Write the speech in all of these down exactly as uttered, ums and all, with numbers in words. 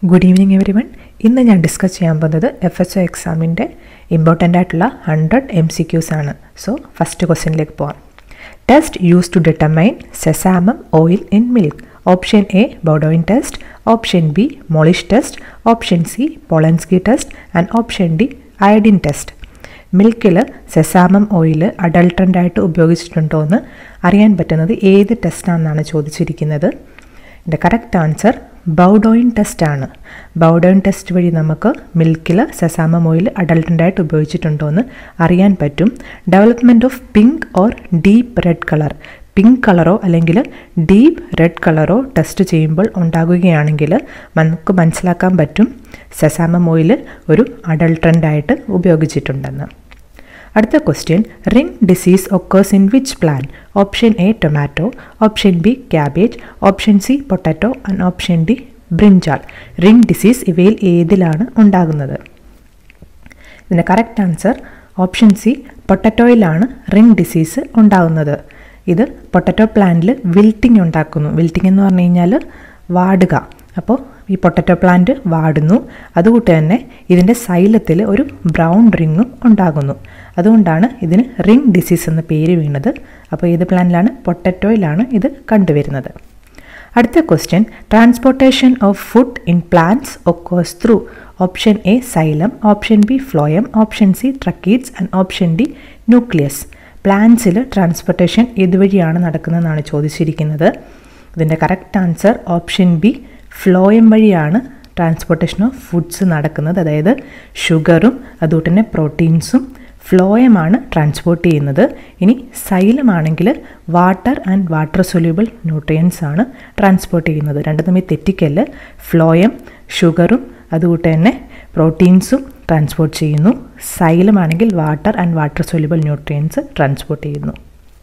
Good evening every one. ഇന്ന് ഞാൻ discuss ചെയ്യാൻ പോകുന്നത് എഫ് എച്ച് ഒ എക്സാമിൻ്റെ ഇമ്പോർട്ടൻ്റ് ആയിട്ടുള്ള hundred M C Qs so. സോ ഫസ്റ്റ് ക്വസ്റ്റ്യനിലേക്ക് പോകാം. Test use to determine sesame oil in milk. Option A Baudouin test, option B Molisch test, option C Polenske test and option D iodine test. മിൽക്കിൽ sesame oil adulterant ആയിട്ട് ഉപയോഗിച്ചിട്ടുണ്ടോ എന്ന് അറിയാൻ പറ്റുന്നത് ഏത് ടെസ്റ്റാണെന്നാണ് ചോദിച്ചിരിക്കുന്നത്. ഇതിൻ്റെ കറക്റ്റ് ആൻസർ ബൗഡോയിൻ ടെസ്റ്റ് ആണ്. ബൗഡോയിൻ ടെസ്റ്റ് വഴി നമുക്ക് മിൽക്കിൽ സെസാമം ഓയിൽ അഡൾട്ടൻ്റായിട്ട് ഉപയോഗിച്ചിട്ടുണ്ടോ എന്ന് അറിയാൻ പറ്റും. Development of pink or deep red colour, pink കളറോ അല്ലെങ്കിൽ ഡീപ്പ് റെഡ് കളറോ ടെസ്റ്റ് ചെയ്യുമ്പോൾ ഉണ്ടാകുകയാണെങ്കിൽ നമുക്ക് മനസ്സിലാക്കാൻ പറ്റും സെസാമം ഓയിൽ ഒരു അഡൾട്ടൻ്റായിട്ട് ഉപയോഗിച്ചിട്ടുണ്ടെന്ന്. അടുത്ത question, ring disease occurs in which plant? Option A tomato, option B cabbage, option C potato and option D brinjal. Ring disease ഇവയിൽ ഏതിലാണ് ഉണ്ടാകുന്നത്? ഇതിൻ്റെ കറക്റ്റ് ആൻസർ ഓപ്ഷൻ സി പൊട്ടാറ്റോയിലാണ് റിംഗ് ഡിസീസ് ഉണ്ടാകുന്നത്. ഇത് പൊട്ടാറ്റോ പ്ലാന്റിൽ വിൽട്ടിങ് ഉണ്ടാക്കുന്നു. വിൽട്ടിങ് എന്ന് പറഞ്ഞു കഴിഞ്ഞാൽ വാടുക. അപ്പോൾ ഈ പൊട്ടാറ്റോ പ്ലാന്റ് വാടുന്നു, അതുകൊണ്ട് തന്നെ ഇതിൻ്റെ സൈലത്തിൽ ഒരു ബ്രൗൺ റിങ്ങും ഉണ്ടാകുന്നു. അതുകൊണ്ടാണ് ഇതിന് റിംഗ് ഡിസീസ് എന്ന പേര് വീണത്. അപ്പോൾ ഏത് പ്ലാന്റിലാണ്? പൊട്ടാറ്റോയിലാണ് ഇത് കണ്ടുവരുന്നത്. അടുത്ത question, transportation of food in plants occurs through. Option A xylem, option B phloem, option C tracheids and option D nucleus. പ്ലാന്റ്സിൽ ട്രാൻസ്പോർട്ടേഷൻ ഇതുവഴിയാണ് നടക്കുന്നതെന്നാണ് ചോദിച്ചിരിക്കുന്നത്. ഇതിൻ്റെ correct answer option B phloem വഴിയാണ് ട്രാൻസ്പോർട്ടേഷൻ ഓഫ് ഫുഡ്സ് നടക്കുന്നത്. അതായത് ഷുഗറും അതുകൊണ്ട് തന്നെ പ്രോട്ടീൻസും ഫ്ലോയമാണ് ട്രാൻസ്പോർട്ട് ചെയ്യുന്നത്. ഇനി സൈലമാണെങ്കിൽ water and water soluble nutrients ആണ് ട്രാൻസ്പോർട്ട് ചെയ്യുന്നത്. രണ്ടും തമ്മിൽ തെറ്റിക്കല്. ഫ്ലോയം ഷുഗറും അതുകൊണ്ട് തന്നെ പ്രോട്ടീൻസും ട്രാൻസ്പോർട്ട് ചെയ്യുന്നു. സൈലമാണെങ്കിൽ water and water soluble nutrients transport ചെയ്യുന്നു.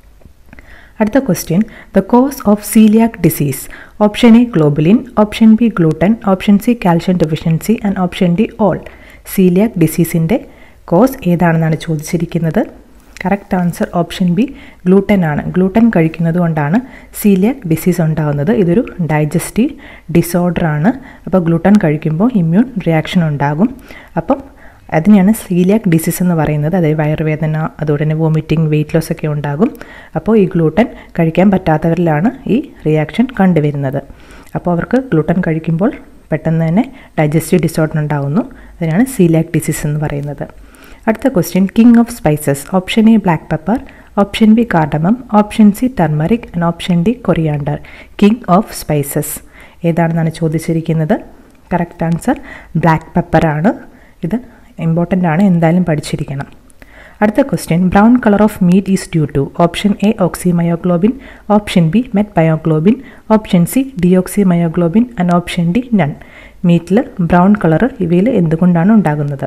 അടുത്ത question, the cause of coeliac disease. Option A globulin, option B gluten, option C calcium deficiency and option D all. Coeliac ഡിസീസിൻ്റെ കോസ് ഏതാണെന്നാണ് ചോദിച്ചിരിക്കുന്നത്. Correct answer option B gluten ആണ്. Gluten കഴിക്കുന്നത് കൊണ്ടാണ് coeliac disease ഉണ്ടാകുന്നത്. ഇതൊരു ഡൈജസ്റ്റീവ് ഡിസോർഡർ ആണ്. അപ്പോൾ ഗ്ലൂട്ടൻ കഴിക്കുമ്പോൾ ഇമ്മ്യൂൺ റിയാക്ഷൻ ഉണ്ടാകും. അപ്പം അതിനെയാണ് സീലിയാക് ഡിസീസ് എന്ന് പറയുന്നത്. അതായത് വയറുവേദന, അതുകൊണ്ട് തന്നെ വോമിറ്റിംഗ്, വെയിറ്റ് ലോസ് ഒക്കെ ഉണ്ടാകും. അപ്പോൾ ഈ ഗ്ലൂട്ടൻ കഴിക്കാൻ പറ്റാത്തവരിലാണ് ഈ റിയാക്ഷൻ കണ്ടുവരുന്നത്. അപ്പോൾ അവർക്ക് ഗ്ലൂട്ടൻ കഴിക്കുമ്പോൾ പെട്ടെന്ന് തന്നെ ഡൈജസ്റ്റീവ് ഡിസോർഡർ ഉണ്ടാകുന്നു. അതിനാണ് സീലിയാക് ഡിസീസ് എന്ന് പറയുന്നത്. അടുത്ത question, king of spices. Option A black pepper, option B cardamom, option C turmeric and option D coriander. King of spices ഏതാണെന്നാണ് ചോദിച്ചിരിക്കുന്നത്. കറക്റ്റ് ആൻസർ ബ്ലാക്ക് പെപ്പറാണ്. ഇത് ഇമ്പോർട്ടൻ്റ് ആണ്, എന്തായാലും പഠിച്ചിരിക്കണം. അടുത്ത question, brown colour of meat is due to. Option A oxymyoglobin, option B metmyoglobin, option C deoxymyoglobin and option D none. മീറ്റിൽ brown colour ഇവയിൽ എന്തുകൊണ്ടാണ് ഉണ്ടാകുന്നത്?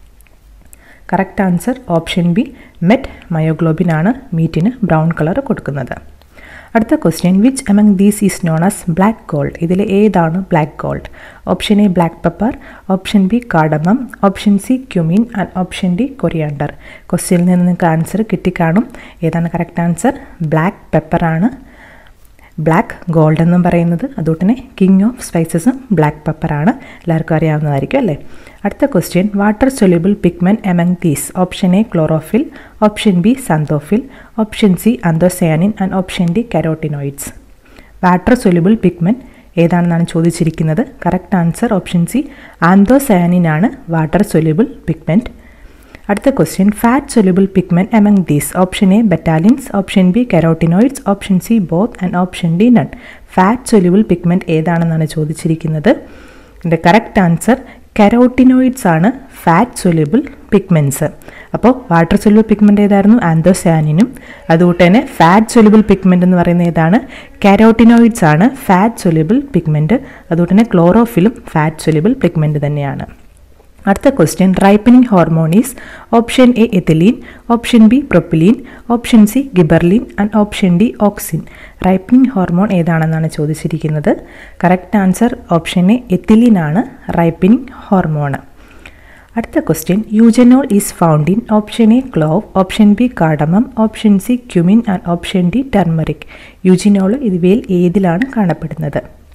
Correct answer option B met myoglobin ആണ് മീറ്റിന് ബ്രൗൺ കളർ കൊടുക്കുന്നത്. അടുത്ത question, which among these is known as black gold. ഇതിൽ ഏതാണ് black gold? Option A black pepper, option B cardamom, option C cumin and option D coriander. ക്വസ്റ്റ്യനിൽ നിന്ന് നിങ്ങൾക്ക് answer കിട്ടിക്കാണും. ഏതാണ് കറക്റ്റ് ആൻസർ? ബ്ലാക്ക് പെപ്പറാണ് ബ്ലാക്ക് ഗോൾഡ് എന്നും പറയുന്നത്. അതുകൊണ്ട് തന്നെ കിങ് ഓഫ് സ്പൈസസും ബ്ലാക്ക് പെപ്പറാണ്. എല്ലാവർക്കും അറിയാവുന്നതായിരിക്കും അല്ലേ. അടുത്ത question, water soluble pigment among these. Option A chlorophyll, option B സന്തോഫിൽ, option C anthocyanin and option D carotenoids. Water soluble pigment ഏതാണെന്നാണ് ചോദിച്ചിരിക്കുന്നത്. Correct answer option C anthocyanin ആണ് വാട്ടർ സൊല്യൂബിൾ പിഗ്മെൻറ്റ്. അടുത്ത question, fat soluble pigment among these. Option A betalains, option B carotenoids, option C both and option D none. Fat soluble pigment ഏതാണെന്നാണ് ചോദിച്ചിരിക്കുന്നത്. ഇതിൻ്റെ correct answer carotenoids ആണ് fat soluble pigments. അപ്പോൾ water soluble pigment ഏതായിരുന്നു? ആന്തോസയാനിനും. അതുകൊണ്ട് തന്നെ fat soluble pigment എന്ന് പറയുന്നത് ഏതാണ്? കരോട്ടിനോയിഡ്സ് ആണ് ഫാറ്റ് സൊല്യൂബിൾ പിഗ്മെൻറ്റ്. അതുകൊണ്ട് തന്നെ ക്ലോറോഫിലും ഫാറ്റ് സൊല്യൂബിൾ പിഗ്മെൻറ്റ് തന്നെയാണ്. അടുത്ത question, ripening hormone is. Option A ethylene, option B propylene, option C gibberellin and option D auxin. Ripening hormone ഏതാണെന്നാണ് ചോദിച്ചിരിക്കുന്നത്. Correct answer option A ethylene ആണ് ripening hormone. അടുത്ത question, eugenol is found in. Option A clove, option B cardamom, option C cumin and option D turmeric. Eugenol ഇവയിൽ ഏതിലാണ് കാണപ്പെടുന്നത്?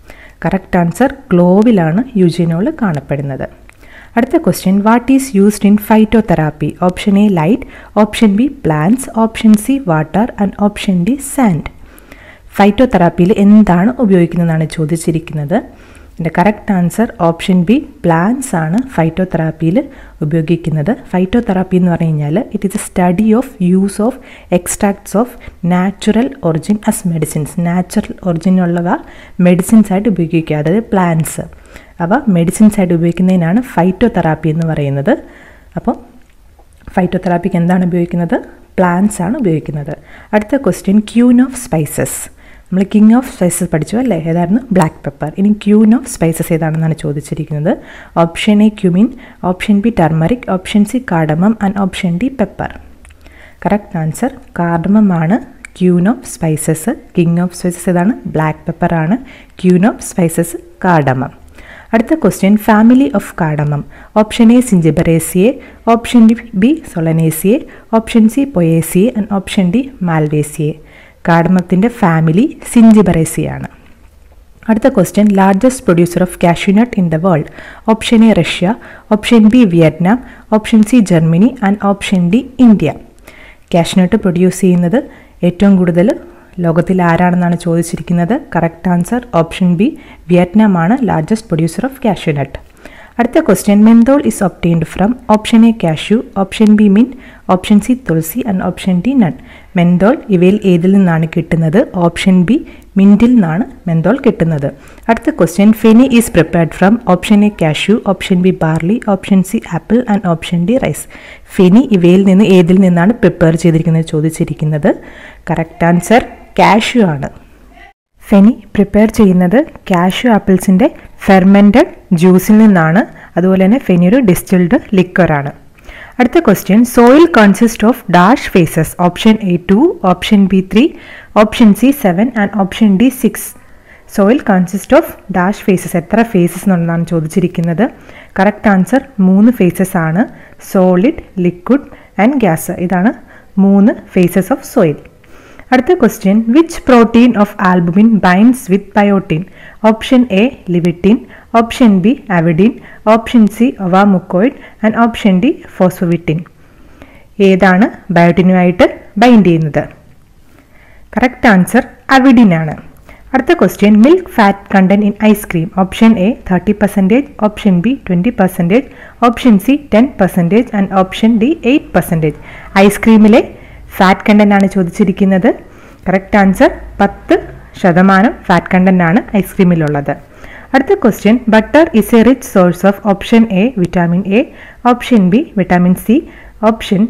Correct answer ക്ലോവിലാണ് eugenol കാണപ്പെടുന്നത്. അടുത്ത question, what is used in phytotherapy? Option A light, option B plants, option C water and option D sand. ഫൈറ്റോതെറാപ്പിയിൽ എന്താണ് ഉപയോഗിക്കുന്നതെന്നാണ് ചോദിച്ചിരിക്കുന്നത്. ഇതിൻ്റെ correct answer option B plants ആണ് ഫൈറ്റോതെറാപ്പിയിൽ ഉപയോഗിക്കുന്നത്. ഫൈറ്റോതെറാപ്പി എന്ന് പറഞ്ഞു കഴിഞ്ഞാൽ it is a study of use of extracts of natural origin as medicines. Natural ഒറിജിനുള്ളവ മെഡിസിൻസ് ആയിട്ട് ഉപയോഗിക്കുക, അതായത് പ്ലാന്റ്സ് അവ മെഡിസിൻസ് ആയിട്ട് ഉപയോഗിക്കുന്നതിനാണ് ഫൈറ്റോതെറാപ്പി എന്ന് പറയുന്നത്. അപ്പോൾ ഫൈറ്റോതെറാപ്പിക്ക് എന്താണ് ഉപയോഗിക്കുന്നത്? പ്ലാന്റ്സ് ആണ് ഉപയോഗിക്കുന്നത്. അടുത്ത ക്വസ്റ്റ്യൻ, ക്യൂൻ ഓഫ് സ്പൈസസ്. നമ്മൾ കിങ് ഓഫ് സ്പൈസസ് പഠിച്ചു അല്ലേ, ഏതായിരുന്നു? Black pepper. ഇനി ക്യൂൻ ഓഫ് സ്പൈസസ് ഏതാണെന്നാണ് ചോദിച്ചിരിക്കുന്നത്. Option A cumin, option B turmeric, option C cardamom and option D pepper. Correct answer cardamom ആണ് queen of spices. King of spices ഏതാണ്? Black pepper ആണ്. Queen of spices cardamom. അടുത്ത question, family of cardamom. Option A Zingiberaceae, option B Solanaceae, option C Poaceae and option D Malvaceae. കാർഡമത്തിൻ്റെ family സിഞ്ചിബറേസിയാണ്. അടുത്ത question, largest producer of cashew nut in the world. Option A Russia, option B Vietnam, option C Germany and option D India. Cashew nut produce ചെയ്യുന്നത് ഏറ്റവും കൂടുതൽ ലോകത്തിൽ ആരാണെന്നാണ് ചോദിച്ചിരിക്കുന്നത്. Correct answer option B Vietnam ആണ് ലാർജസ്റ്റ് പ്രൊഡ്യൂസർ ഓഫ് കാഷ്യൂനട്ട്. അടുത്ത question, menthol is obtained from. Option A cashew, option B mint, option C tulsi and option D nut. Menthol ഇവയിൽ ഏതിൽ നിന്നാണ് കിട്ടുന്നത്? ഓപ്ഷൻ ബി മിൻറ്റിൽ നിന്നാണ് മെന്തോൾ കിട്ടുന്നത്. അടുത്ത question, feni is prepared from. Option A cashew, option B barley, option C apple and option D rice. Feni ഇവയിൽ നിന്ന് ഏതിൽ നിന്നാണ് പ്രിപ്പയർ ചെയ്തിരിക്കുന്നത് ചോദിച്ചിരിക്കുന്നത്. കറക്റ്റ് ആൻസർ കാഷ്യൂ ആണ്. ഫെനി പ്രിപ്പയർ ചെയ്യുന്നത് കാഷ്യൂ ആപ്പിൾസിൻ്റെ ഫെർമെൻറ്റഡ് ജ്യൂസിൽ നിന്നാണ്. അതുപോലെ തന്നെ ഫെനി ഒരു ഡിസ്റ്റിൽഡ് ലിക്വറാണ്. അടുത്ത question, soil consist of dash phases. Option A two, option B three, option C seven and option D six. Soil consist of dash phases, എത്ര ഫേസസ് എന്നുള്ളതാണ് ചോദിച്ചിരിക്കുന്നത്. കറക്റ്റ് ആൻസർ മൂന്ന് ഫേസസ് ആണ്. Solid, liquid and gas. ഇതാണ് മൂന്ന് phases of soil. അടുത്ത question, which protein of albumin binds with biotin. Option A livetin, option B avidin, option C ovomucoid and option D phosphovitin. ഏതാണ് ബയോട്ടിനുമായിട്ട് bind ചെയ്യുന്നത്? Correct answer avidin ആണ്. അടുത്ത question, milk fat content in ice cream. Option A thirty percentage, option B twenty percentage, option C ten percentage and option D eight percentage. ഐസ്ക്രീമിലെ fat content ആണ് ചോദിച്ചിരിക്കുന്നത്. Correct answer പത്ത് ശതമാനം fat content ആണ് ഐസ്ക്രീമിലുള്ളത്. അടുത്ത question, butter is a rich source of. Option A vitamin A, option B vitamin C, option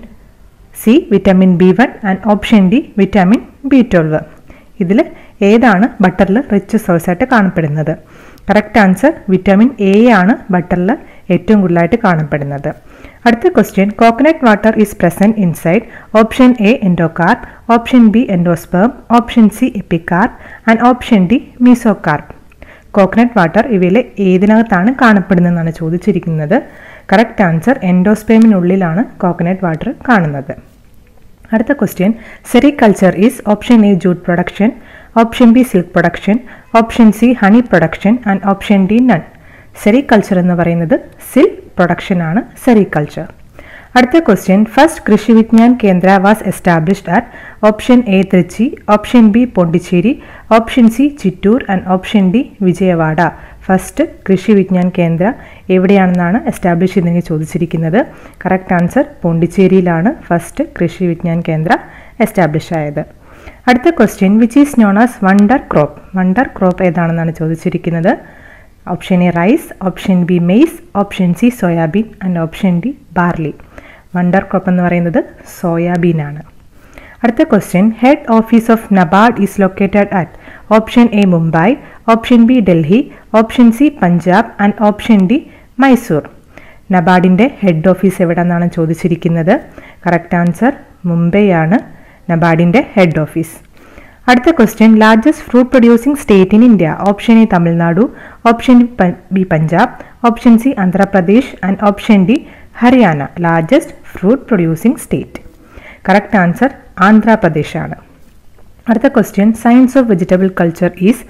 C vitamin B one and option D vitamin B twelve. ഇതിൽ ഏതാണ് ബട്ടറിൽ rich source ആയിട്ട് കാണപ്പെടുന്നത്? Correct answer vitamin A ആണ് ബട്ടറിൽ ഏറ്റവും കൂടുതലായിട്ട് കാണപ്പെടുന്നത്. അടുത്ത question, coconut water is present inside. Option A endocarp, option B endosperm, option C epicarp and option D mesocarp. Coconut water ഇവയിൽ ഏതിനകത്താണ് കാണപ്പെടുന്നതെന്നാണ് ചോദിച്ചിരിക്കുന്നത്. കറക്റ്റ് ആൻസർ എൻഡോസ്പേമിനുള്ളിലാണ് കോക്കനട്ട് വാട്ടർ കാണുന്നത്. അടുത്ത question, sericulture is. Option A jute production, option B silk production, option C honey production and option D none. Sericulture എന്ന് പറയുന്നത് silk production ആണ് സെറികൾച്ചർ. അടുത്ത question, first Krishi Vigyan Kendra was established at. Option A Trichy, option B Pondicherry, option C Chittoor and option D Vijayawada. First Krishi Vigyan കേന്ദ്ര എവിടെയാണെന്നാണ് establish ചെയ്തെങ്കിൽ ചോദിച്ചിരിക്കുന്നത്. Correct answer പോണ്ടിച്ചേരിയിലാണ് first Krishi Vigyan കേന്ദ്ര establish ആയത്. അടുത്ത question, which is known as wonder crop. Wonder crop ഏതാണെന്നാണ് ചോദിച്ചിരിക്കുന്നത്. Option A rice, option B maize, option C soybean and option D barley. Wonder crop എന്ന് പറയുന്നത് സോയാബീൻ ആണ്. അടുത്ത question, head office of NABARD is located at. Option A Mumbai, option B Delhi, option C Punjab and option D Mysore. നബാർഡിൻ്റെ head office എവിടെയെന്നാണ് ചോദിച്ചിരിക്കുന്നത്. Correct answer Mumbai ആണ് നബാർഡിൻ്റെ head office. അടുത്ത question, largest fruit producing state in India. Option A Tamil Nadu, option B Punjab, option C Andhra Pradesh and option D Haryana. Largest fruit producing state. Correct answer Andhra Pradesh ആണ്. അടുത്ത question, science of vegetable culture is.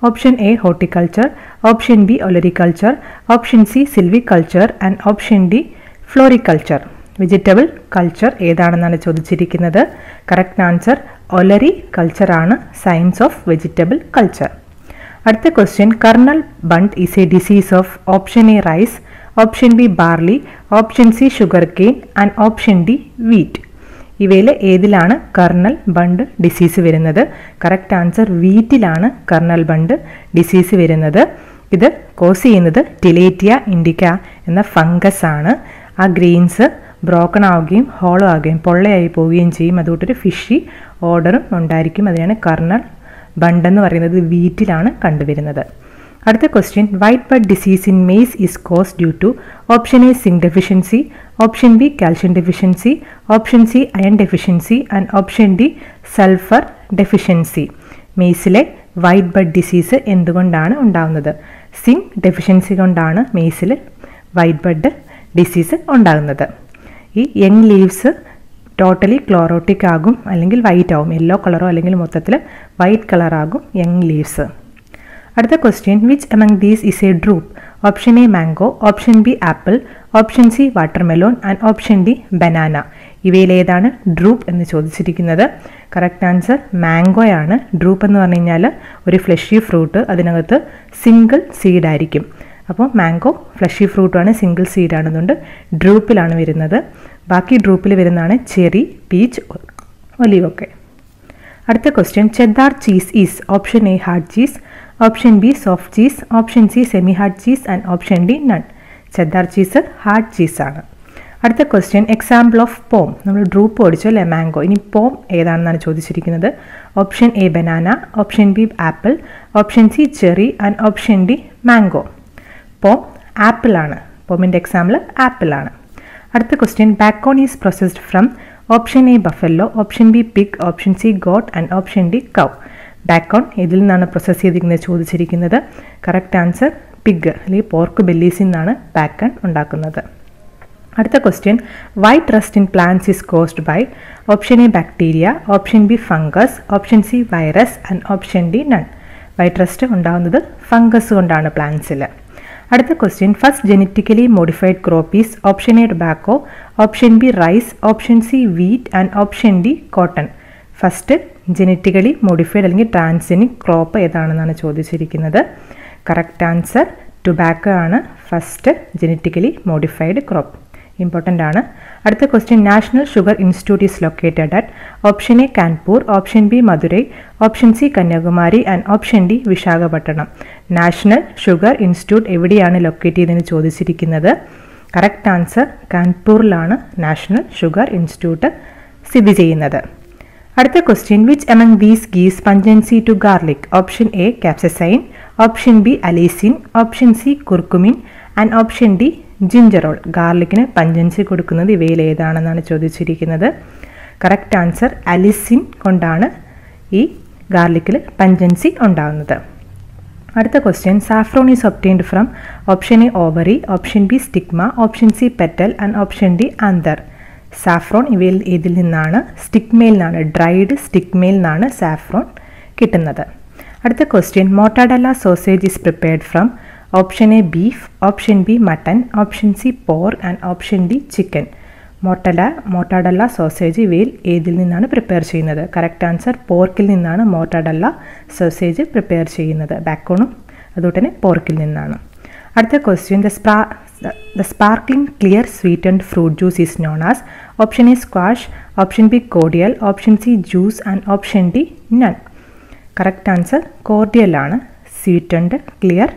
Option A horticulture, Option B olericulture, Option C silviculture and Option D floriculture. Vegetable culture ഏതാണെന്നാണ് ചോദിച്ചിരിക്കുന്നത്. Correct answer olericulture ആണ്, science of vegetable culture. അടുത്ത question, Karnal bunt is a disease of option A rice, option B barley, option C sugar cane and option D wheat. ഇവയിൽ ഏതിലാണ് Karnal bunt disease വരുന്നത്? Correct answer വീറ്റിലാണ് Karnal bunt disease വരുന്നത്. ഇത് cos ചെയ്യുന്നത് ടിലേറ്റിയ ഇൻഡിക്ക എന്ന fungus ആണ്. ആ ഗ്രെയിൻസ് ബ്രോക്കൺ ആവുകയും ഹോളോ ആവുകയും പൊള്ളയായി പോവുകയും ചെയ്യും. അതുകൊണ്ടൊരു ഫിഷി ഓർഡറും ഉണ്ടായിരിക്കും. അതിനാണ് കർണൽ ബണ്ട് എന്ന് പറയുന്നത് വീറ്റിലാണ് കണ്ടുവരുന്നത്. അടുത്ത question, white bud disease in maize is cause due to option A zinc deficiency, option B calcium deficiency, option C iron deficiency and option D sulphur deficiency. മെയ്സിലെ വൈറ്റ് ബഡ് ഡിസീസ് എന്തുകൊണ്ടാണ് ഉണ്ടാകുന്നത്? Zinc deficiency കൊണ്ടാണ് മെയ്സിൽ white bud disease ഉണ്ടാകുന്നത്. ഈ young leaves totally ക്ലോറോട്ടിക് ആകും, അല്ലെങ്കിൽ white ആകും, yellow കളറോ അല്ലെങ്കിൽ മൊത്തത്തിൽ വൈറ്റ് കളറാകും യങ് ലീവ്സ്. അടുത്ത question, which among these is a drupe? Option A mango, option B apple, option C watermelon and option D banana. ഇവയിലേതാണ് ഡ്രൂപ്പ് എന്ന് ചോദിച്ചിരിക്കുന്നത്? Correct answer മാംഗോയാണ്. ഡ്രൂപ്പ് എന്ന് പറഞ്ഞു കഴിഞ്ഞാൽ ഒരു ഫ്ലഷി ഫ്രൂട്ട്, അതിനകത്ത് സിംഗിൾ സീഡ് ആയിരിക്കും. അപ്പോൾ മാംഗോ ഫ്ലഷി ഫ്രൂട്ടാണ്, സിംഗിൾ സീഡ് ആണെന്നുകൊണ്ട് ഡ്രൂപ്പിലാണ് വരുന്നത്. ബാക്കി ഡ്രൂപ്പിൽ വരുന്നതാണ് ചെറി, പീച്ച്, ഒലിവ് ഒക്കെ. അടുത്ത question, cheddar cheese is option A hard cheese, option B soft cheese, option C semi hard cheese and option D none. Cheddar cheese hard ചീസാണ്. അടുത്ത ക്വസ്റ്റ്യൻ, എക്സാമ്പിൾ ഓഫ് പോം. നമ്മൾ ഡ്രൂപ്പ് ഓടിച്ചു അല്ലേ, mango. ഇനി pome ഏതാണെന്നാണ് ചോദിച്ചിരിക്കുന്നത്? Option A banana, option B apple, option C cherry and option D mango. Pome apple ആണ്. പോമിൻ്റെ എക്സാമ്പിൾ ആപ്പിൾ ആണ്. അടുത്ത question, bacon is processed from option A buffalo, option B pig, option C goat and option D cow. Bacon ഇതിൽ നിന്നാണ് process ചെയ്തിരിക്കുന്നത് ചോദിച്ചിരിക്കുന്നത്? Correct answer pig അല്ലെങ്കിൽ pork ബെല്ലീസിൽ നിന്നാണ് ബാക്കൺ ഉണ്ടാക്കുന്നത്. അടുത്ത question, white rust in plants is caused by option A bacteria, option B fungus, option C virus and option D none. White rust ഉണ്ടാകുന്നത് ഫംഗസ് കൊണ്ടാണ് പ്ലാന്റ്സിൽ. അടുത്ത question, first genetically modified crop is option A tobacco, option B rice, option C wheat and option D cotton. First genetically modified അല്ലെങ്കിൽ transgenic crop ഏതാണെന്നാണ് ചോദിച്ചിരിക്കുന്നത്? Correct answer tobacco ആണ് first genetically modified crop. Important ആണ്. അടുത്ത question, national sugar institute is located at option A Kanpur, option B Madurai, option C Kanyakumari and option D Visakhapatnam. National sugar institute എവിടെയാണ് locate ചെയ്തതെന്ന് ചോദിച്ചിരിക്കുന്നത്? Correct answer കാൺപൂരിലാണ് national sugar institute സ്ഥിതി ചെയ്യുന്നത്. അടുത്ത question, which among these gives pungency to garlic? Option A capsaicin, option B allicin, option C curcumin and option D gingerol. ഗാർലിക്കിന് pungency കൊടുക്കുന്നത് ഇവയിൽ ഏതാണെന്നാണ് ചോദിച്ചിരിക്കുന്നത്? കറക്റ്റ് ആൻസർ അലിസിൻ കൊണ്ടാണ് ഈ ഗാർലിക്കിൽ പഞ്ചൻസി ഉണ്ടാകുന്നത്. അടുത്ത question, saffron is obtained from option A ovary, option B stigma, option C petal and option D anther. Saffron ഇവയിൽ ഇതിൽ നിന്നാണ്? സ്റ്റിഗ്മയിൽ നിന്നാണ്, ഡ്രൈഡ് സ്റ്റിഗ്മയിൽ നിന്നാണ് സാഫ്രോൺ കിട്ടുന്നത്. അടുത്ത question, mortadella sausage is prepared from option A beef, option B mutton, option C pork and option D chicken. മോട്ടല mortadella sausage ഇവയിൽ ഏതിൽ നിന്നാണ് പ്രിപ്പയർ ചെയ്യുന്നത്? കറക്റ്റ് ആൻസർ പോർക്കിൽ നിന്നാണ് മോട്ടാഡല്ല സോസേജ് പ്രിപ്പയർ ചെയ്യുന്നത്. ബാക്കോണും അതുകൊണ്ട് തന്നെ പോർക്കിൽ നിന്നാണ്. അടുത്ത question, the spa the sparkling clear sweetened fruit juice is known as option A squash, option B cordial, option C juice and option D none. Correct answer കോർഡിയലാണ് sweetened clear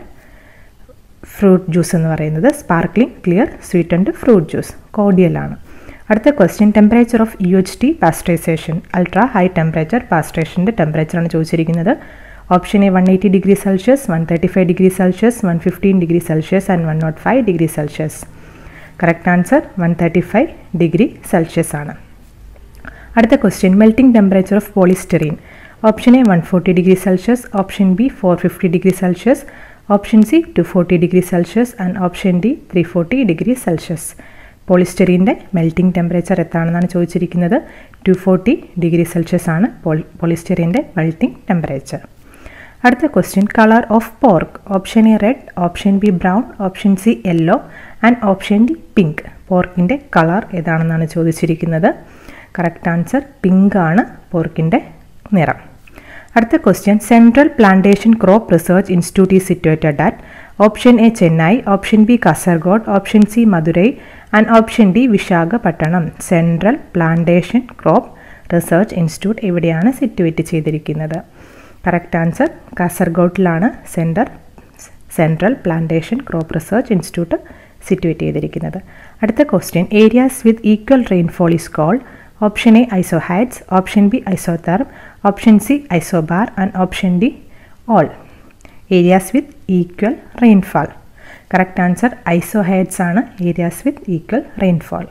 fruit juice എന്ന് പറയുന്നത്. Sparkling clear sweetened fruit juice കോർഡിയലാണ്. അടുത്ത question, temperature of U H T pasteurization. Ultra high temperature പാസ്ചറൈസേഷൻ്റെ ടെമ്പറേച്ചറാണ് ചോദിച്ചിരിക്കുന്നത്. Option A one eighty degree Celsius, one thirty five degree Celsius, one fifteen degree Celsius and one nought five degree Celsius. Correct answer one thirty five degree Celsius ആണ്. അടുത്ത question, melting temperature of polystyrene. Option A one forty degree Celsius, option B four fifty degree Celsius, option C two forty degree Celsius and option D three forty degree Celsius. പോളിസ്റ്റെറീൻ്റെ melting temperature എത്രയാണെന്നാണ് ചോദിച്ചിരിക്കുന്നത്? Two forty degree Celsius ആണ് പോളിസ്റ്റെറീൻ്റെ melting temperature. അടുത്ത question colour of pork. Option A red, option B brown, option C yellow and option D pink. പോർക്കിൻ്റെ colour ഏതാണെന്നാണ് ചോദിച്ചിരിക്കുന്നത്. Correct answer pink ആണ് പോർക്കിൻ്റെ നിറം. അടുത്ത question central plantation crop research institute is situated at. Option A Chennai, option B Kasaragod, option C Madurai and option D Visakhapatnam. Central plantation crop research institute എവിടെയാണ് situate ചെയ്തിരിക്കുന്നത്? Correct answer കാസർഗോഡിലാണ് centre central plantation crop research institute situate ചെയ്തിരിക്കുന്നത്. അടുത്ത question areas with equal rainfall is called. Option A isohyets, option B isotherm, option C isobar and option D all. Areas with equal rainfall. Correct answer isohyets ആണ് areas with equal rainfall.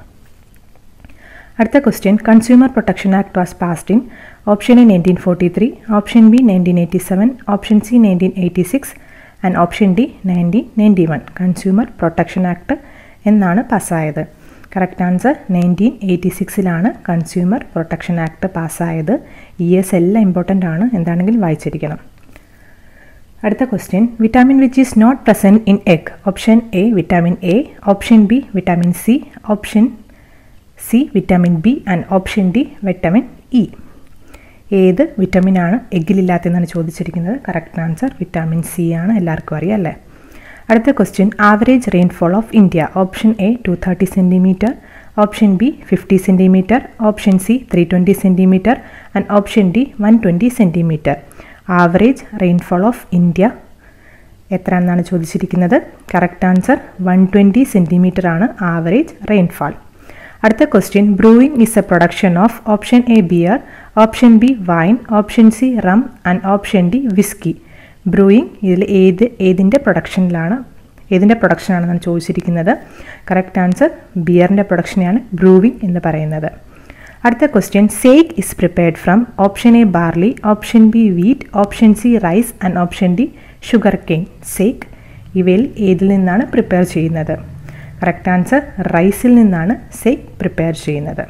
അടുത്ത question consumer protection act was passed in. Option A nineteen forty three, option B nineteen eighty seven, option C nineteen eighty six and option D nineteen ninety one. Consumer protection act എന്നാണ് പാസ്സായത്? Correct answer nineteen eighty സിക്സിലാണ് consumer protection act പാസ്സായത്. Years എല്ലാം important ആണ്, എന്താണെങ്കിലും വായിച്ചിരിക്കണം. അടുത്ത question vitamin which is not present in egg. Option A vitamin A, option B vitamin C, option C vitamin B and option D vitamin E. ഏത് വിറ്റമിനാണ് എഗ്ഗിലില്ലാത്തതെന്നാണ് ചോദിച്ചിരിക്കുന്നത്? കറക്റ്റ് ആൻസർ വിറ്റാമിൻ സി ആണ്, എല്ലാവർക്കും അറിയാം അല്ലേ. അടുത്ത question average rainfall of India. Option A two thirty centimetre, option B fifty centimetre, option C three twenty centimetre and option D one twenty centimetre. Average rainfall of India എത്രയാണെന്നാണ് ചോദിച്ചിരിക്കുന്നത്? Correct answer one twenty centimetre ആണ് average rainfall. അടുത്ത question brewing is a production of. Option A beer, option B wine, option C rum and option D whisky. Brewing ഇതിൽ ഏത് ഏതിൻ്റെ പ്രൊഡക്ഷനിലാണ് ഏതിൻ്റെ പ്രൊഡക്ഷനാണെന്നാണ് ചോദിച്ചിരിക്കുന്നത്? കറക്റ്റ് ആൻസർ ബിയറിൻ്റെ പ്രൊഡക്ഷനെയാണ് ബ്രൂവിങ് എന്ന് പറയുന്നത്. അടുത്ത question sake is prepared from. Option A barley, option B wheat, option C rice and option D sugar cane. Sake ഇവയിൽ ഏതിൽ നിന്നാണ് പ്രിപ്പയർ ചെയ്യുന്നത്? കറക്റ്റ് ആൻസർ റൈസിൽ നിന്നാണ് സേക്ക് പ്രിപ്പയർ ചെയ്യുന്നത്.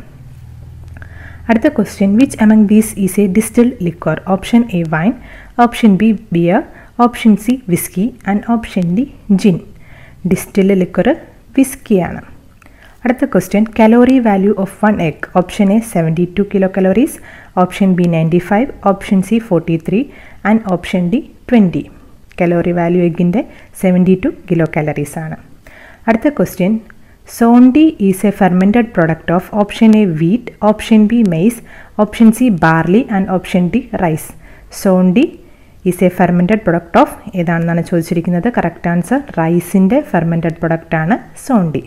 അടുത്ത question which among these is a distilled liquor. Option A wine, option B beer, option C whisky and option D gin. Distilled liquor വിസ്കിയാണ്. അടുത്ത question calorie value of one egg. Option A seventy two kilo calories, option B ninety five, option C forty three and option D twenty. Calorie value എഗ്ഗിൻ്റെ seventy two kilo calories ആണ്. അടുത്ത question sonti is a fermented product of. Option A wheat, option B maize, option C barley and option D rice. Sonti is a fermented product of ഏതാണെന്നാണ് ചോദിച്ചിരിക്കുന്നത്? Correct answer റൈസിൻ്റെ fermented പ്രൊഡക്റ്റാണ് സോണ്ടി.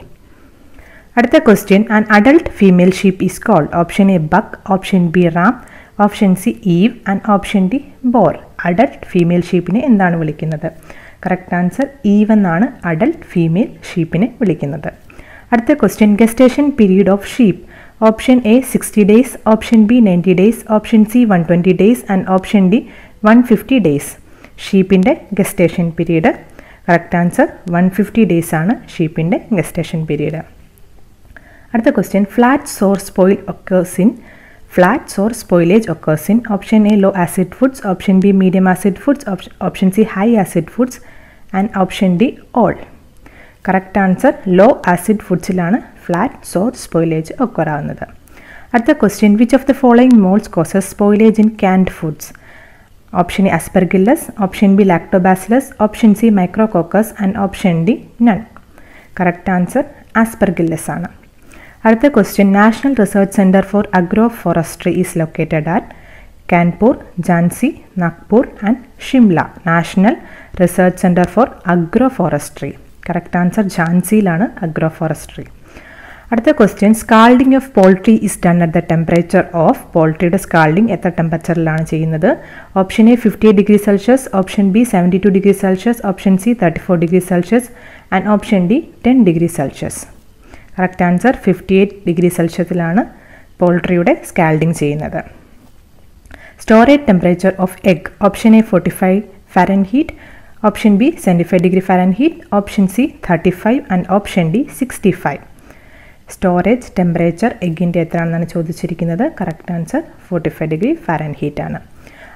അടുത്ത question an adult female sheep is called. Option A buck, option B ram, option C ewe and option D boar. Adult female ഷീപ്പിനെ എന്താണ് വിളിക്കുന്നത്? Correct answer ewe എന്നാണ് adult female ഷീപ്പിനെ വിളിക്കുന്നത്. അടുത്ത question gestation period of sheep. Option A sixty days, option B ninety days, option C one twenty days and option D one fifty days. ഷീപ്പിൻ്റെ gestation period correct answer one fifty days ആണ് ഷീപ്പിൻ്റെ gestation period. അടുത്ത question flat sour spoil occurs in. Flat sour spoilage occurs in. Option A low acid foods, option B medium acid foods, option C high acid foods and option D all. Correct answer low acid ഫുഡ്സിലാണ് flat sour spoilage occur ആവുന്നത്. അടുത്ത question which of the following moulds causes spoilage in canned foods. Option A aspergillus, option B lactobacillus, option C micrococcus and option D none. Correct answer aspergillus ആണ്. അടുത്ത question national research centre for agro forestry is located at. Kanpur, Jhansi, Nagpur and Shimla. National research centre for agro forestry. Correct answer ഝാൻസിയിലാണ് agro forestry. അടുത്ത question scalding of poultry is done at the temperature of. പോൾട്രിയുടെ scalding എത്ര ടെമ്പറേച്ചറിലാണ് ചെയ്യുന്നത്? Option A fifty eight degree Celsius, option B seventy two degree Celsius, option C thirty four degree Celsius and option D ten degree Celsius. Correct answer fifty eight degree സെൽഷ്യസിലാണ് പോൾട്രിയുടെ scalding ചെയ്യുന്നത്. Storage temperature of egg. Option A forty five Fahrenheit, option B seventy five degree Fahrenheit, option C thirty five and option D sixty five. Storage temperature എഗ്ഗിൻ്റെ എത്രയാണെന്നാണ് ചോദിച്ചിരിക്കുന്നത്? Correct answer forty five degree Fahrenheit ആണ്.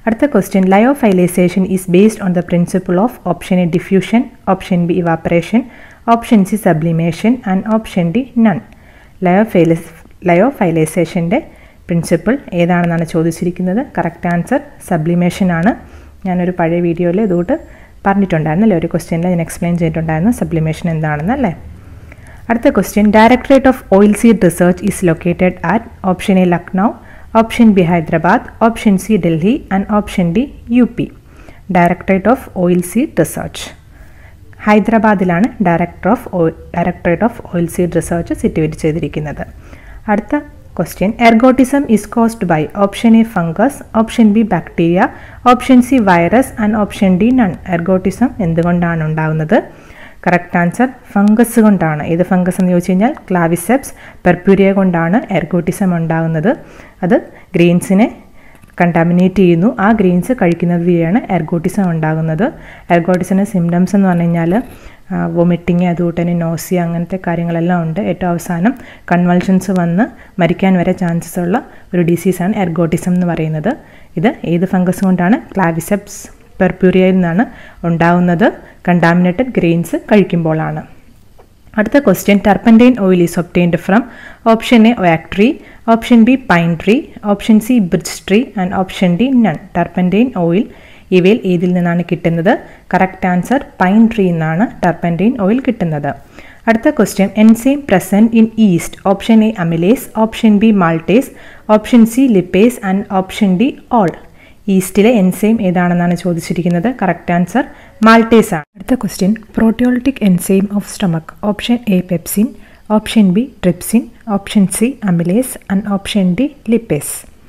അടുത്ത question lyophilisation is based on the principle of option A diffusion, option B evaporation, option C sublimation and option D none. Lyophilise ലയോഫൈലൈസേഷൻ്റെ principle ഏതാണെന്നാണ് ചോദിച്ചിരിക്കുന്നത്. Correct answer sublimation ആണ്. ഞാനൊരു പഴയ വീഡിയോയിൽ ഇതുകൊണ്ട് പറഞ്ഞിട്ടുണ്ടായിരുന്നല്ലേ, ഒരു ക്വസ്റ്റ്യനിൽ ഞാൻ എക്സ്പ്ലെയിൻ ചെയ്തിട്ടുണ്ടായിരുന്നു സബ്ലിമേഷൻ എന്താണെന്നല്ലേ. അടുത്ത question directorate of oil seed research is located at option A Lucknow, option B Hyderabad, option C Delhi and option D U P. Directorate of oil seed research ഹൈദരാബാദിലാണ് director of oil directorate of oil seed research situate ചെയ്തിരിക്കുന്നത്. അടുത്ത question ergotism is caused by option A fungus, option B bacteria, option C virus and option D none. Ergotism എന്തുകൊണ്ടാണ് ഉണ്ടാകുന്നത്? Correct answer fungus കൊണ്ടാണ്. ഏത് fungus എന്ന് ചോദിച്ചു കഴിഞ്ഞാൽ ക്ലാവിസെപ്സ് പെർപ്യൂരിയ കൊണ്ടാണ് എർഗോട്ടിസം ഉണ്ടാകുന്നത്. അത് ഗ്രെയിൻസിനെ കണ്ടാമിനേറ്റ് ചെയ്യുന്നു. ആ ഗ്രെയിൻസ് കഴിക്കുന്നത് വഴിയാണ് എർഗോട്ടിസം ഉണ്ടാകുന്നത്. എർഗോട്ടിസിൻ്റെ സിംറ്റംസ് എന്ന് പറഞ്ഞു കഴിഞ്ഞാൽ വൊമിറ്റിങ്, അതുകൊണ്ട് തന്നെ നോസിയ, അങ്ങനത്തെ കാര്യങ്ങളെല്ലാം ഉണ്ട്. ഏറ്റവും അവസാനം കൺവൾഷൻസ് വന്ന് മരിക്കാൻ വരെ ചാൻസസ് ഉള്ള ഒരു ഡിസീസാണ് എർഗോട്ടിസം എന്ന് പറയുന്നത്. ഇത് ഏത് ഫംഗസ് കൊണ്ടാണ്? ക്ലാവിസെപ്സ് പെർപ്യൂരിയയിൽ നിന്നാണ് ഉണ്ടാകുന്നത്. കണ്ടാമിനേറ്റഡ് ഗ്രെയിൻസ് കഴിക്കുമ്പോഴാണ്. അടുത്ത question turpentine oil is obtained from option A oak tree, option B pine tree, option C birch tree and option D none. Turpentine oil ഇവയിൽ ഏതിൽ നിന്നാണ് കിട്ടുന്നത്? കറക്റ്റ് ആൻസർ പൈൻ ട്രീ നിന്നാണ് ടർപ്പൻറ്റൈൻ ഓയിൽ കിട്ടുന്നത്. അടുത്ത question enzyme present in yeast, option A amylase, option B maltase, option C lipase and option D all. ഈസ്റ്റിലെ enzyme ഏതാണെന്നാണ് ചോദിച്ചിരിക്കുന്നത്. കറക്റ്റ് ആൻസർ മാൾട്ടേസ് ആണ്. അടുത്ത question proteolytic enzyme of stomach, option A pepsin, option B trypsin, option C amylase and option D lipase.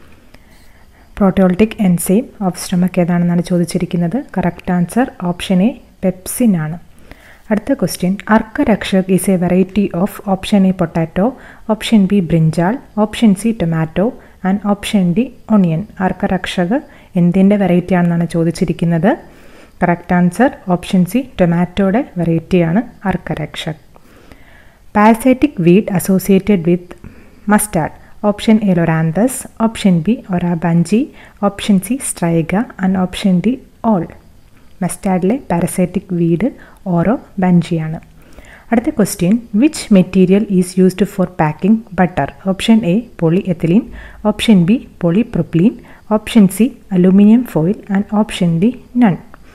Proteolytic enzyme of stomach ഏതാണെന്നാണ് ചോദിച്ചിരിക്കുന്നത്. Correct answer option A pepsin ആണ്. അടുത്ത question Arka Rakshak is a variety of option A potato, option B brinjal, option C tomato and option D onion. Arka Rakshak എന്തിൻ്റെ variety ആണെന്നാണ് ചോദിച്ചിരിക്കുന്നത്. Correct answer option C ടൊമാറ്റോയുടെ വെറൈറ്റിയാണ് Arka Rakshak. Parasitic weed associated with mustard, option A loranthus, option B orobanche, option C striga and option D all. മസ്റ്റാർഡിലെ parasitic weed ഓറോ ബഞ്ചിയാണ്. അടുത്ത question which material is used for packing butter, option A polyethylene, option B polypropylene, option C aluminium foil and option D none.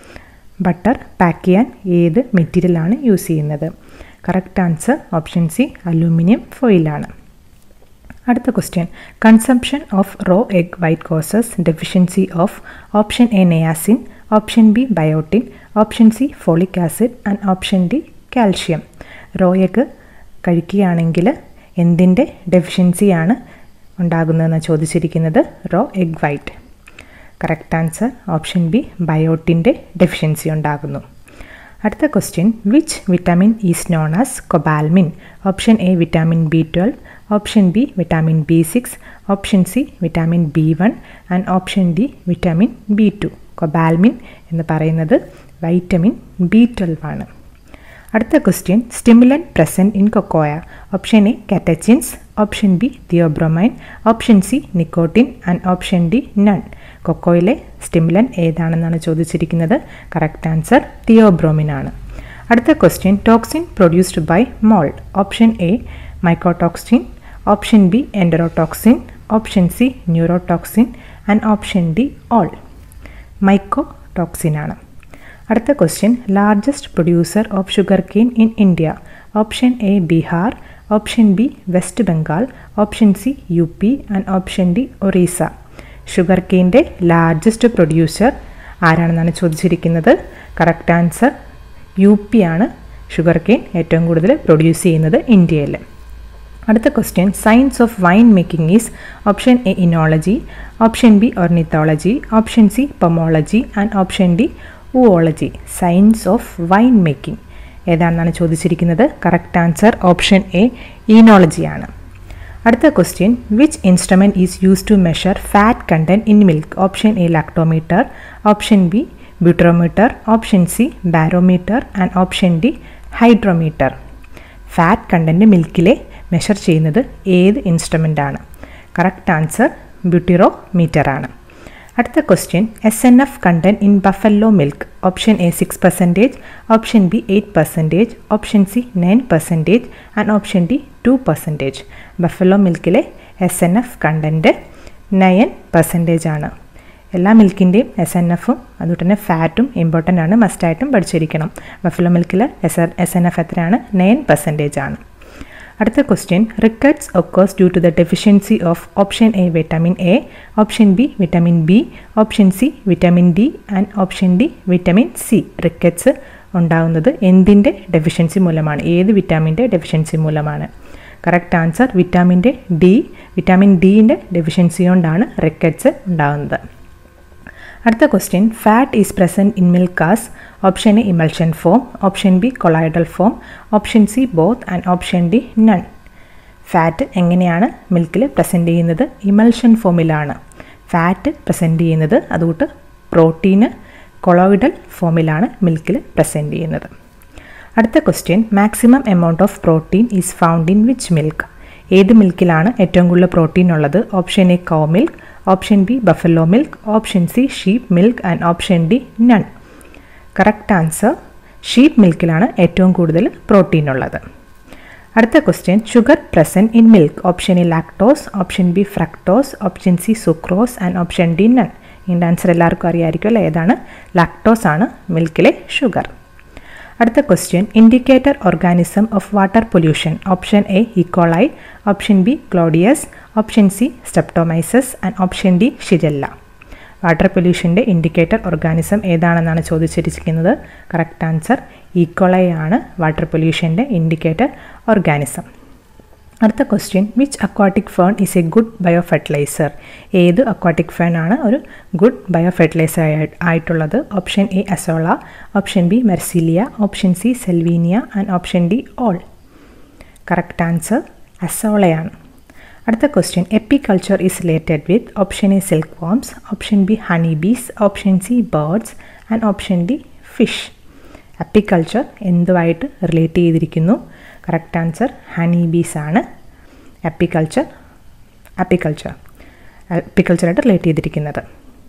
Butter pack ചെയ്യാൻ ഏത് മെറ്റീരിയലാണ് use ചെയ്യുന്നത്? Correct answer option C aluminium ഫോയിലാണ്. അടുത്ത question consumption of raw egg white causes deficiency of option A niacin, option B biotin, option C folic acid and option D calcium. Raw egg കഴിക്കുകയാണെങ്കിൽ എന്തിൻ്റെ ഡെഫിഷ്യൻസിയാണ് ഉണ്ടാകുന്നതെന്ന് ചോദിച്ചിരിക്കുന്നത്. Raw egg white. Correct answer option B ബയോട്ടിൻ്റെ deficiency ഉണ്ടാകുന്നു. അടുത്ത question which vitamin is known as cobalamin, option A vitamin B twelve, option B vitamin B six, option C vitamin B one and option D vitamin B two. Cobalamin എന്ന് പറയുന്നത് vitamin B twelve ആണ്. അടുത്ത question stimulant present in cocoa, option A കാറ്റച്ചിൻസ്, option B theobromine, option C nicotine and option D none. കൊക്കോയിലെ stimulant ഏതാണെന്നാണ് ചോദിച്ചിരിക്കുന്നത്. Correct answer theobromine ആണ്. അടുത്ത question toxin produced by mould, option A mycotoxin, option B enterotoxin, option C neurotoxin and option D all. Mycotoxin ആണ്. അടുത്ത question largest producer of sugar cane in India, option A Bihar, option B West Bengal, option C U P and option D Orissa. Sugar കെയിൻ്റെ largest producer ആരാണെന്നാണ് ചോദിച്ചിരിക്കുന്നത്. Correct answer U P ആണ് sugar cane ഏറ്റവും കൂടുതൽ produce ചെയ്യുന്നത് ഇന്ത്യയിൽ. അടുത്ത question science of wine making is option A oenology, option B ornithology, option C pomology and option D oology. Science of wine making ഏതാണെന്നാണ് ചോദിച്ചിരിക്കുന്നത്. കറക്റ്റ് ആൻസർ ഓപ്ഷൻ എ ഈനോളജിയാണ്. അടുത്ത question which instrument is use to measure fat content in milk, option A lactometer, option B butyrometer, option C barometer and option D hydrometer. Fat content മിൽക്കിലെ measure ചെയ്യുന്നത് ഏത് instrument ആണ്? Correct answer butyrometer ആണ്. അടുത്ത question S N F content in buffalo milk. Option A six percentage, option B eight percentage, option C nine percentage and option D two percentage. Buffalo മിൽക്കിലെ S N F content nine percentage ആണ്. എല്ലാ മിൽക്കിൻ്റെയും S N എഫും അതുകൊണ്ട് തന്നെ ഫാറ്റും important ആണ്, മസ്റ്റായിട്ടും പഠിച്ചിരിക്കണം. Buffalo മിൽക്കിൽ എസ് എസ് എൻ എഫ് എത്രയാണ്? നയൻ പെർസെൻറ്റേജ് ആണ്. അടുത്ത question rickets occurs due to the deficiency of option A vitamin A, option B vitamin B, option C vitamin D and option D vitamin C. Rickets ഉണ്ടാകുന്നത് എന്തിൻ്റെ deficiency മൂലമാണ്? ഏത് വിറ്റാമിൻ്റെ deficiency മൂലമാണ്? Correct answer വിറ്റാമിൻ്റെ D. Vitamin ഡിൻ്റെ deficiency കൊണ്ടാണ് rickets ഉണ്ടാകുന്നത്. അടുത്ത question fat is present in milk as option A emulsion form, option B colloidal form, option C both and option D none. Fat എങ്ങനെയാണ് മിൽക്കിൽ പ്രസൻറ്റ് ചെയ്യുന്നത്? Emulsion ഫോമിലാണ് fat present ചെയ്യുന്നത്. അതുകൊണ്ട് പ്രോട്ടീന് കൊളോയിഡൽ ഫോമിലാണ് മിൽക്കിൽ പ്രസൻറ്റ് ചെയ്യുന്നത്. അടുത്ത question maximum amount of protein is found in which milk? ഏത് മിൽക്കിലാണ് ഏറ്റവും കൂടുതൽ പ്രോട്ടീൻ ഉള്ളത്? Option A cow milk, option B buffalo milk, option C sheep milk and option D none. Correct answer sheep മിൽക്കിലാണ് ഏറ്റവും കൂടുതൽ പ്രോട്ടീൻ ഉള്ളത്. അടുത്ത question sugar present in milk. Option A lactose, option B fructose, option C sucrose and option D none. ഇതിൻ്റെ answer എല്ലാവർക്കും അറിയാമായിരിക്കും അല്ലേ? ഏതാണ്? ലാക്ടോസ് ആണ് മിൽക്കിലെ ഷുഗർ. അടുത്ത question indicator organism of water pollution. Option A E coli, option B clodius, option C streptomyces and option D shigella. Water പൊല്യൂഷൻ്റെ indicator organism ഏതാണെന്നാണ് ചോദിച്ചിരിക്കുന്നത്. കറക്റ്റ് ആൻസർ ഈക്കോളൈ ആണ് വാട്ടർ പൊല്യൂഷൻ്റെ ഇൻഡിക്കേറ്റർ ഓർഗാനിസം. അടുത്ത question which aquatic fern is A good bio fertiliser? ഏത് aquatic fern ആണ് ഒരു good bio fertiliser ആയിട്ടുള്ളത്? Option A azolla, option B marsilea, option C salvinia and option D all. Correct answer അസോളയാണ്. അടുത്ത question apiculture is related with. Option A silk worms, option B honey bees, option C birds and option D fish. Apiculture എന്തുമായിട്ട് relate ചെയ്തിരിക്കുന്നു? Correct answer honey bees ആണ് apiculture apiculture എപ്പിക്കൾച്ചറായിട്ട് relate ചെയ്തിരിക്കുന്നത്.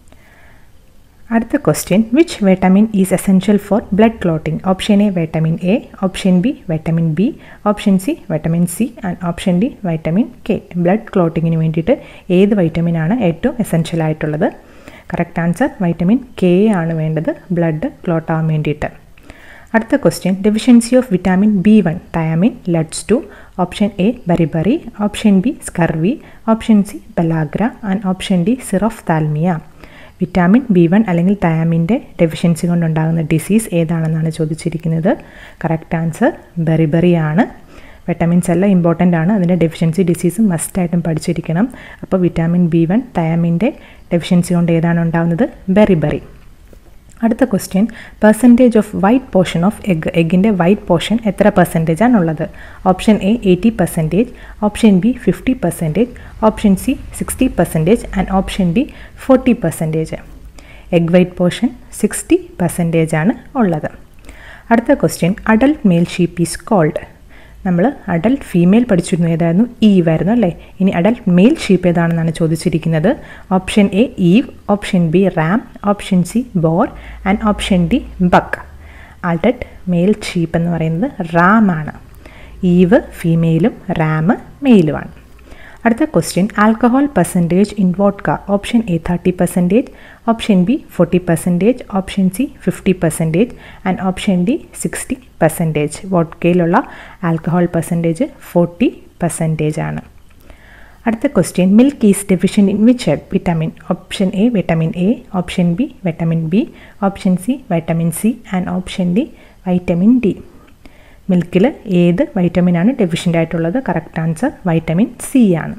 അടുത്ത question which vitamin is essential four blood clotting? Option A vitamin A, option B vitamin B, option C vitamin C and option D vitamin K. Blood ക്ലോട്ടിങ്ങിന് വേണ്ടിയിട്ട് ഏത് വൈറ്റമിനാണ് ഏറ്റവും essential ആയിട്ടുള്ളത്? Correct answer vitamin K ആണ് വേണ്ടത് blood clot ആവാൻ വേണ്ടിയിട്ട്. അടുത്ത question deficiency of vitamin B one thiamine leads to. Option A beriberi, option B scurvy, option C pellagra and option D xerophthalmia. Vitamin B one അല്ലെങ്കിൽ തയാമിൻ്റെ deficiency കൊണ്ടുണ്ടാകുന്ന disease ഏതാണെന്നാണ് ചോദിച്ചിരിക്കുന്നത്. കറക്റ്റ് ആൻസർ ബെറിബറി ആണ്. Vitamins എല്ലാം important ആണ്, അതിൻ്റെ deficiency ഡിസീസും മസ്റ്റായിട്ടും പഠിച്ചിരിക്കണം. അപ്പോൾ വിറ്റാമിൻ ബി വൺ തയാമിൻ്റെ ഡെഫിഷ്യൻസി കൊണ്ട് ഏതാണ് ഉണ്ടാകുന്നത്? ബെറിബറി. അടുത്ത question percentage of white portion of egg. എഗ്ഗിൻ്റെ വൈറ്റ് പോർഷൻ എത്ര പെർസെൻറ്റേജ് ആണുള്ളത്? Option A eighty percentage, option B fifty percentage, option C sixty percentage and option D forty percentage. Egg white portion sixty percentage ആണ് ഉള്ളത്. അടുത്ത question adult male sheep is called. നമ്മൾ adult female പഠിച്ചിരുന്നു, ഏതായിരുന്നു? Eve ആയിരുന്നു അല്ലേ? ഇനി adult male sheep ഏതാണെന്നാണ് ചോദിച്ചിരിക്കുന്നത്. Option A ewe, option B ram, option C boar and option D buck. Adult male sheep എന്ന് പറയുന്നത് റാം ആണ്. ഈവ് ഫീമെയിലും റാം മെയിലുമാണ്. അടുത്ത question alcohol percentage in vodka. Option A thirty percentage, option B forty percentage, option C fifty percentage and option D sixty percentage. വോഡ്കയിലുള്ള alcohol percentage forty percentage ആണ്. അടുത്ത question milk is deficient in which vitamin? Option A vitamin A, option B vitamin B, option C vitamin C and option D vitamin D. മിൽക്കിൽ ഏത് വൈറ്റമിനാണ് deficient ആയിട്ടുള്ളത്? Correct answer vitamin C ആണ്.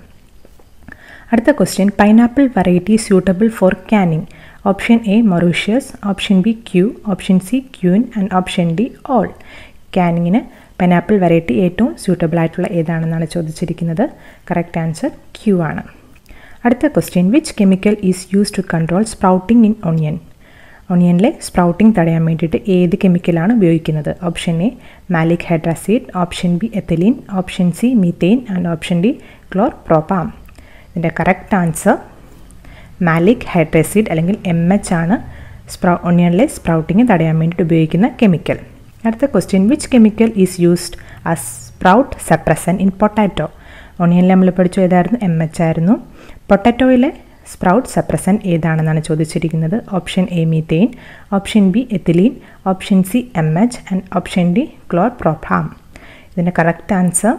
അടുത്ത question pineapple variety suitable for canning. Option A Mauritius, option B Kew, option C queen and option D all. ക്യാനിങ്ങിന് pineapple variety ഏറ്റവും suitable ആയിട്ടുള്ള ഏതാണെന്നാണ് ചോദിച്ചിരിക്കുന്നത്. കറക്റ്റ് ആൻസർ ക്യൂ ആണ്. അടുത്ത question which chemical is use to control sprouting in onion? ഒണിയനിലെ sprouting തടയാൻ വേണ്ടിയിട്ട് ഏത് കെമിക്കലാണ് ഉപയോഗിക്കുന്നത്? Option A maleic hydrazide, option B ethylene, option C methane and option D chlorpropham. ഇതിൻ്റെ കറക്റ്റ് ആൻസർ മാലിക് ഹൈഡ്രേസിഡ് അല്ലെങ്കിൽ എം എച്ച് ആണ് സ്പ്രൗ ഒണിയനിലെ സ്പ്രൗട്ടിങ് തടയാൻ വേണ്ടിയിട്ട് ഉപയോഗിക്കുന്ന കെമിക്കൽ. അടുത്ത question, which chemical is used as sprout suppressant in potato? ഒണിയനിൽ നമ്മൾ പഠിച്ചു ഏതായിരുന്നു? എം എച്ച് ആയിരുന്നു. പൊട്ടാറ്റോയിലെ സ്പ്രൗട്ട് സപ്രസൻ ഏതാണെന്നാണ് ചോദിച്ചിരിക്കുന്നത്. Option A methane, option B ethylene, option C M H and option D chlorpropham. ഇതിൻ്റെ കറക്റ്റ് ആൻസർ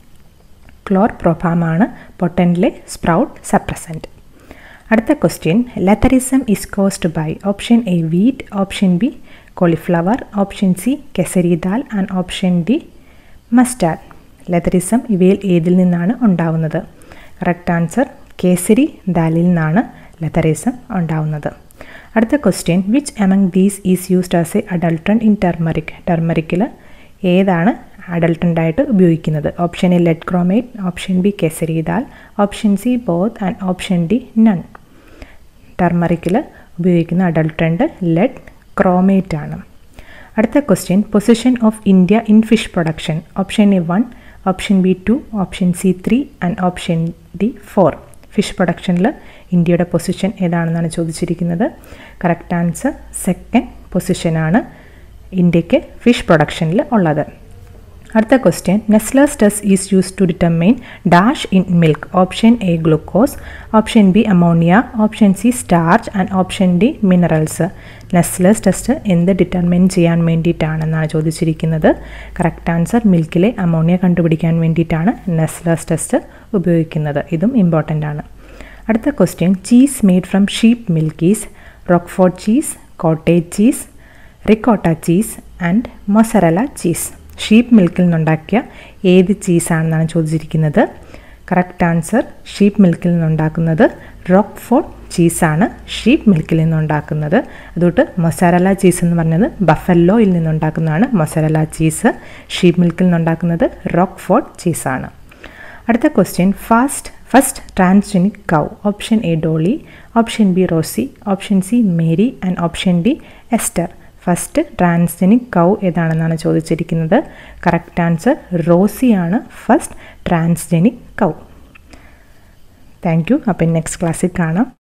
ക്ലോർപ്രോപാം ആണ് പൊട്ടനിലെ സ്പ്രൗട്ട് സപ്രസൻറ്റ്. അടുത്ത question, lathyrism is caused by option A wheat, option B cauliflower, option C kesari dal and option D mustard. Lathyrism ഇവയിൽ ഏതിൽ നിന്നാണ് ഉണ്ടാവുന്നത്? Correct answer Kesari ദാലിൽ നിന്നാണ് lathyrism ഉണ്ടാവുന്നത്. അടുത്ത question, which among these is used as a adulterant in turmeric? ടർമറിക്കിൽ ഏതാണ് അഡൾട്ടൻ്റായിട്ട് ഉപയോഗിക്കുന്നത്? Option A lead chromate, option B kesari dal, option C both and option D none. ടർമറിക്കിൽ ഉപയോഗിക്കുന്ന അഡൾട്ടറൻറ്റ് ലെഡ് ക്രോമേറ്റ് ആണ്. അടുത്ത question, position of India in fish production? Option A one, option B two, option C three and option D four. Fish പ്രൊഡക്ഷനിൽ ഇന്ത്യയുടെ position ഏതാണെന്നാണ് ചോദിച്ചിരിക്കുന്നത്. Correct answer second പൊസിഷനാണ് ഇന്ത്യക്ക് fish പ്രൊഡക്ഷനിൽ ഉള്ളത്. അടുത്ത question, Nessler's test is use to determine dash in milk? Option A glucose, option B ammonia, option C starch and option D minerals. Nessler's test എന്ത് determine ചെയ്യാൻ വേണ്ടിയിട്ടാണെന്നാണ് ചോദിച്ചിരിക്കുന്നത്. Correct answer മിൽക്കിലെ ammonia കണ്ടുപിടിക്കാൻ വേണ്ടിയിട്ടാണ് നെസ്ലേസ് ടെസ്റ്റ് ഉപയോഗിക്കുന്നത്. ഇതും important ആണ്. അടുത്ത question, cheese made from sheep milk is Roquefort cheese, cottage cheese, ricotta cheese and mozzarella cheese. Sheep മിൽക്കിൽ നിന്നുണ്ടാക്കിയ ഏത് ചീസാണെന്നാണ് ചോദിച്ചിരിക്കുന്നത്. കറക്റ്റ് ആൻസർ ഷീപ്പ് മിൽക്കിൽ നിന്നുണ്ടാക്കുന്നത് റോക്ക്ഫോർട്ട് ചീസാണ് ഷീപ്പ് മിൽക്കിൽ നിന്നുണ്ടാക്കുന്നത്. അതുകൊണ്ട് മൊസറല്ല ചീസ് എന്ന് പറഞ്ഞത് ബഫലോയിൽ നിന്നുണ്ടാക്കുന്നതാണ് മൊസറല്ല ചീസ്. ഷീപ്പ് മിൽക്കിൽ നിന്നുണ്ടാക്കുന്നത് റോക്ക്ഫോർട്ട് ചീസാണ്. അടുത്ത question, fast first transgenic cow? Option A Dolly, option B Rosie, option C Mary and option D Esther. First transgenic cow ഏതാണെന്നാണ് ചോദിച്ചിരിക്കുന്നത്. കറക്റ്റ് ആൻസർ റോസിയാണ് first transgenic cow. Thank you. അപ്പം next ക്ലാസ്സിൽ കാണാം.